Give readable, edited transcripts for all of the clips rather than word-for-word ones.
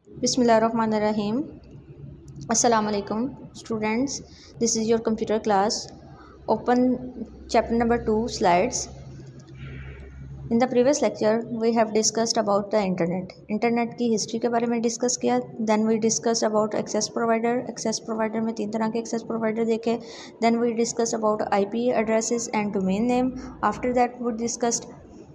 Bismillahirrahmanirrahim. Assalamu alaikum students. This is your computer class. Open chapter number 2 slides. In the previous lecture we have discussed about the internet की history के बारे में discuss किया. Then we discussed about access provider में 3 तरह के access provider देखे. Then we discussed about IP addresses and domain name. After that we discussed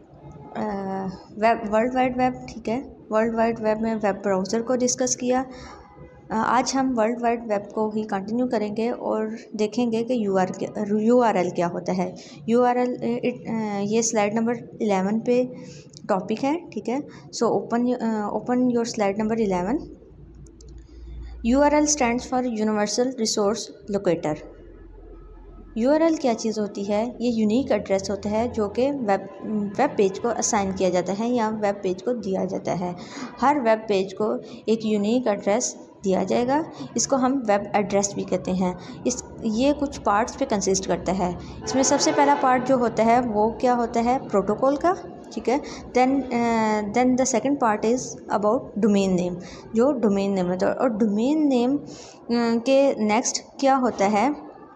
world wide web. ठीक है, वर्ल्ड वाइड वेब में वेब ब्राउज़र को डिस्कस किया. आज हम वर्ल्ड वाइड वेब को ही कंटिन्यू करेंगे और देखेंगे कि URL क्या होता है. URL ये स्लाइड नंबर 11 पे टॉपिक है. ठीक है, so open your slide number 11. URL stands for universal resource locator. URL क्या चीज़ होती है? ये यूनिक एड्रेस होता है जो कि वेब पेज को असाइन किया जाता है या वेब पेज को दिया जाता है. हर वेब पेज को एक यूनिक एड्रेस दिया जाएगा. इसको हम वेब एड्रेस भी कहते हैं. ये कुछ पार्ट्स पे कंसिस्ट करता है. इसमें सबसे पहला पार्ट जो होता है वो क्या होता है? प्रोटोकॉल का. ठीक है, then the second part is about domain name, जो डोमेन नेम होता है. और डोमेन नेम के नेक्स्ट क्या होता है?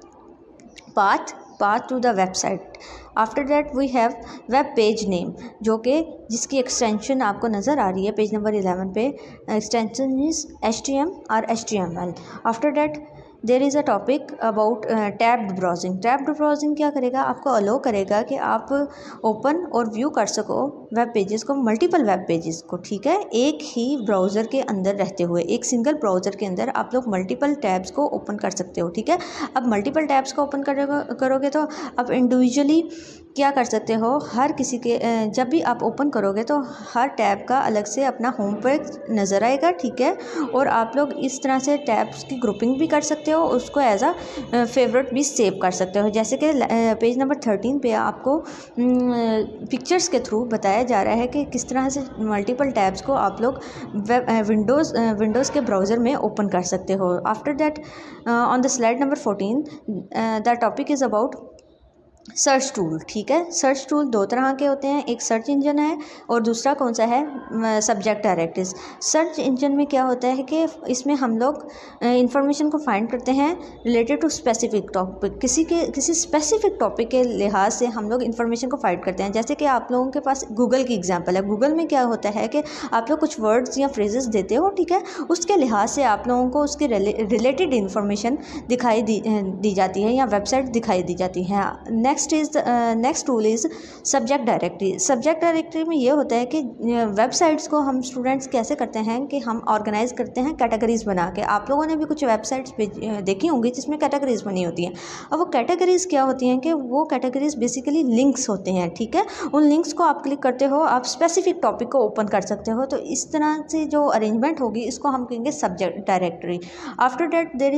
path to the website. After that we have web page name, जो कि जिसकी एक्सटेंशन आपको नज़र आ रही है पेज नंबर 11 पे. एक्सटेंशन इज़ HTML और HTML. After that there is a topic about tabbed browsing. Tabbed browsing क्या करेगा? आपको अलो करेगा कि आप ओपन और व्यू कर सको वेब पेजेस को, मल्टीपल वेब पेजेस को. ठीक है, एक ही ब्राउज़र के अंदर रहते हुए, एक सिंगल ब्राउज़र के अंदर आप लोग मल्टीपल टैब्स को ओपन कर सकते हो. ठीक है, अब मल्टीपल टैब्स को ओपन करोगे तो आप इंडिविजुअली क्या कर सकते हो? हर किसी के जब भी आप ओपन करोगे तो हर टैब का अलग से अपना होम पेज नज़र आएगा. ठीक है, और आप लोग इस तरह से टैब्स की ग्रुपिंग भी कर सकते हो, उसको एज अ फेवरेट भी सेव कर सकते हो. जैसे कि पेज नंबर 13 पे आपको पिक्चर्स के थ्रू बताया जा रहा है कि किस तरह से मल्टीपल टैब्स को आप लोग विंडोज़ के ब्राउज़र में ओपन कर सकते हो. After that on the slide number 14 the topic is about search tool. ठीक है, सर्च टूल 2 तरह के होते हैं. एक सर्च इंजन है और दूसरा कौन सा है? Subject directories. सर्च इंजन में क्या होता है कि इसमें हम लोग इंफॉर्मेशन को फाइंड करते हैं रिलेटेड टू स्पेसिफिक टॉपिक. किसी स्पेसिफिक टॉपिक के लिहाज से हम लोग इंफॉर्मेशन को फाइंड करते हैं. जैसे कि आप लोगों के पास गूगल की एग्जांपल है. गूगल में क्या होता है कि आप लोग कुछ वर्ड्स या फ्रेजेस देते हो. ठीक है, उसके लिहाज से आप लोगों को उसके रिलेटेड इंफॉर्मेशन दिखाई दी जाती है या वेबसाइट दिखाई दी जाती है. Next tool is subject directory. Subject directory में ये होता है कि वेबसाइट्स को हम स्टूडेंट्स कैसे करते हैं कि हम ऑर्गेनाइज करते हैं कैटेगरीज बना के. आप लोगों ने भी कुछ वेबसाइट्स देखी होंगी जिसमें कैटेगरीज बनी होती हैं. अब वो कैटेगरीज क्या होती हैं कि वो कैटेगरीज बेसिकली लिंक्स होते हैं. ठीक है, उन लिंक्स को आप क्लिक करते हो, आप स्पेसिफिक टॉपिक को ओपन कर सकते हो. तो इस तरह से जो अरेंजमेंट होगी इसको हम कहेंगे subject directory. After that there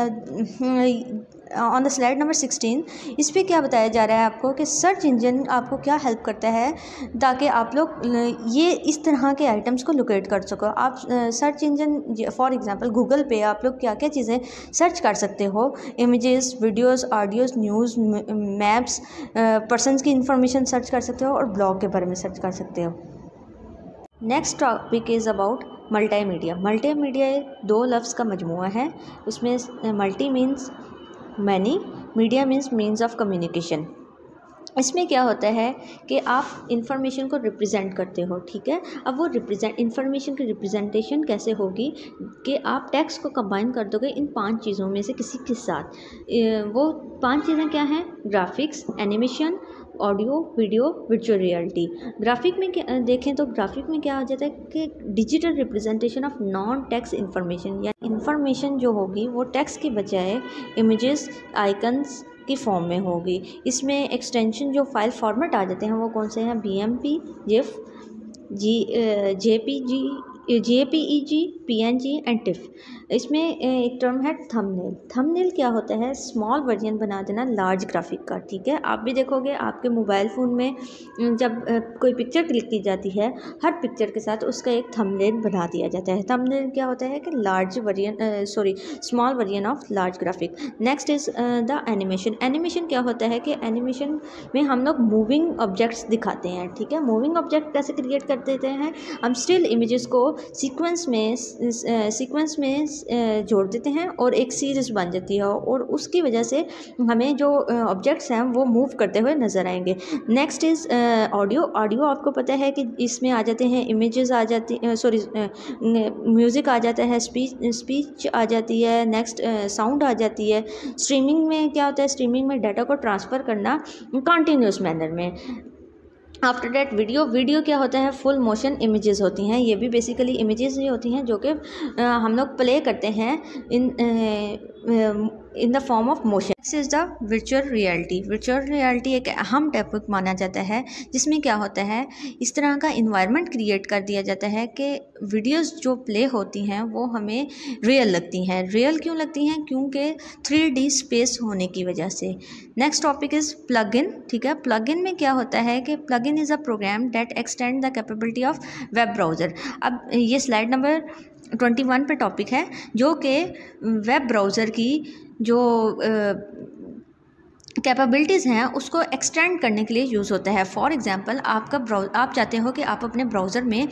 is on the slide number 16 इस पर क्या बताया जा रहा है आपको कि सर्च इंजन आपको क्या हेल्प करता है ताकि आप लोग ये इस तरह के आइटम्स को लोकेट कर सको. आप search engine for example Google पे आप लोग क्या क्या चीज़ें सर्च कर सकते हो? Images, videos, audios, news, maps, persons की इंफॉर्मेशन सर्च कर सकते हो और ब्लॉग के बारे में सर्च कर सकते हो. Next topic is about multimedia. Multimedia 2 लफ्ज़ का मजमुआ है. उसमें multi means many, media means of communication. इसमें क्या होता है कि आप इंफॉर्मेशन को रिप्रेजेंट करते हो. ठीक है, अब वो इंफॉर्मेशन की रिप्रेजेंटेशन कैसे होगी कि आप टेक्स्ट को कंबाइन कर दोगे इन 5 चीज़ों में से किसी के साथ. वो 5 चीज़ें क्या हैं? Graphics, animation, audio, video, virtual reality. Graphic में क्या देखें तो ग्राफिक में क्या आ जाता है कि digital representation of non text information, या इंफॉर्मेशन जो होगी वो टेक्स्ट की बजाय इमेजेस, आइकन्स की फॉर्म में होगी. इसमें एक्सटेंशन जो फाइल फॉर्मेट आ जाते हैं वो कौन से हैं? BMP, GIF, JPEG, PNG and TIFF. इसमें एक टर्म है थंबनेल. थंबनेल क्या होता है? स्मॉल वर्जन बना देना लार्ज ग्राफिक का. ठीक है, आप भी देखोगे आपके मोबाइल फ़ोन में जब कोई पिक्चर क्लिक की जाती है, हर पिक्चर के साथ उसका एक थंबनेल बना दिया जाता है. थंबनेल क्या होता है कि small version of large graphic. Next is the animation. Animation क्या होता है कि एनिमेशन में हम लोग मूविंग ऑब्जेक्ट्स दिखाते हैं. ठीक है, मूविंग ऑब्जेक्ट कैसे क्रिएट कर देते हैं? हम स्टिल इमेजेस को सीक्वेंस में जोड़ देते हैं और एक सीरीज़ बन जाती है, और उसकी वजह से हमें जो ऑब्जेक्ट्स हैं वो मूव करते हुए नज़र आएंगे। Next is audio. ऑडियो आपको पता है कि इसमें आ जाते हैं इमेजेस आ जाती, म्यूज़िक आ जाता है, स्पीच आ जाती है, नेक्स्ट साउंड आ जाती है। स्ट्रीमिंग में क्या होता है, स्ट्रीमिंग में डाटा को ट्रांसफ़र करना कंटिन्यूस मैनर में। आफ्टर डैट वीडियो क्या होता है, फुल मोशन इमेजेस होती हैं, ये भी बेसिकली इमेजेस ही होती हैं जो कि हम लोग प्ले करते हैं in the form of motion. This is the virtual reality. Virtual reality एक अहम टॉपिक माना जाता है, जिसमें क्या होता है, इस तरह का इन्वायरमेंट क्रिएट कर दिया जाता है कि वीडियोस जो प्ले होती हैं वो हमें रियल लगती हैं। रियल क्यों लगती हैं? क्योंकि 3D स्पेस होने की वजह से। Next topic is plug in. ठीक है, प्लग इन में क्या होता है कि plug in is a program that extend the capability of web browser. अब ये स्लाइड नंबर 21 पे टॉपिक है, जो कि वेब ब्राउज़र की जो कैपेबिलिटीज़ हैं उसको एक्सटेंड करने के लिए यूज़ होता है। फॉर एग्जांपल, आप चाहते हो कि आप अपने ब्राउज़र में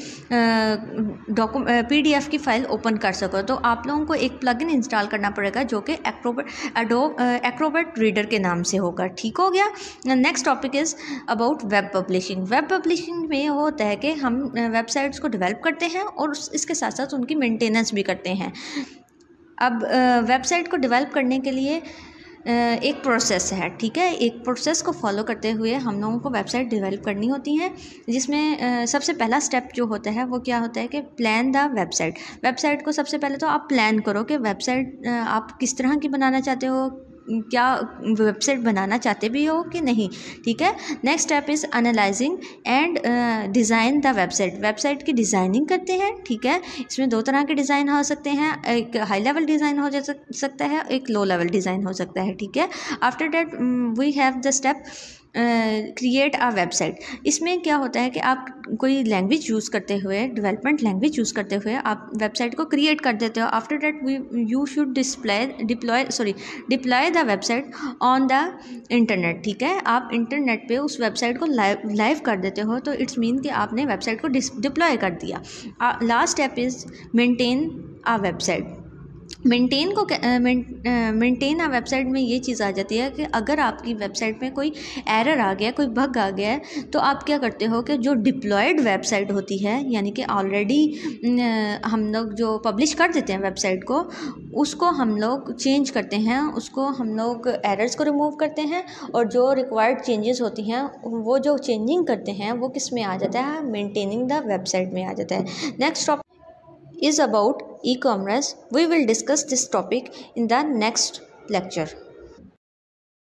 PDF की फ़ाइल ओपन कर सको, तो आप लोगों को एक प्लगइन इंस्टॉल करना पड़ेगा जो कि एक्रोबैट रीडर के नाम से होगा। ठीक हो गया। Next topic is about web publishing. Web publishing में होता है कि हम वेबसाइट्स को डेवलप करते हैं और इसके साथ साथ उनकी मेंटेनेंस भी करते हैं। अब वेबसाइट को डेवलप करने के लिए एक प्रोसेस है। ठीक है, एक प्रोसेस को फॉलो करते हुए हम लोगों को वेबसाइट डेवलप करनी होती है, जिसमें सबसे पहला स्टेप जो होता है वो क्या होता है कि प्लान द वेबसाइट। वेबसाइट को सबसे पहले तो आप प्लान करो कि वेबसाइट आप किस तरह की बनाना चाहते हो, क्या वेबसाइट बनाना चाहते भी हो कि नहीं। ठीक है। Next step is analysing and design the website. Website की डिज़ाइनिंग करते हैं। ठीक है, इसमें दो तरह के डिज़ाइन हो सकते हैं, एक हाई लेवल डिज़ाइन हो सकता है, एक लो लेवल डिज़ाइन हो सकता है। ठीक है। After that we have the step create a website. इसमें क्या होता है कि आप कोई लैंग्वेज यूज़ करते हुए, डेवलपमेंट लैंग्वेज यूज़ करते हुए आप वेबसाइट को क्रिएट कर देते हो। After that you should deploy the website on the internet. ठीक है, आप इंटरनेट पे उस वेबसाइट को लाइव कर देते हो, तो इट्स मीन कि आपने वेबसाइट को डिप्लॉय कर दिया। Last step is maintain a website. Maintain a website में ये चीज़ आ जाती है कि अगर आपकी वेबसाइट में कोई एरर आ गया, कोई बग आ गया है, तो आप क्या करते हो कि जो डिप्लॉयड वेबसाइट होती है, यानी कि ऑलरेडी हम लोग जो पब्लिश कर देते हैं वेबसाइट को, उसको हम लोग चेंज करते हैं, उसको हम लोग एरर्स को रिमूव करते हैं, और जो रिक्वायर्ड चेंजेस होती हैं वो जो चेंजिंग करते हैं वो किस में आ जाता है, मेंटेनिंग द वेबसाइट में आ जाता है। Next topic is about e-commerce. We will discuss this topic in the next lecture.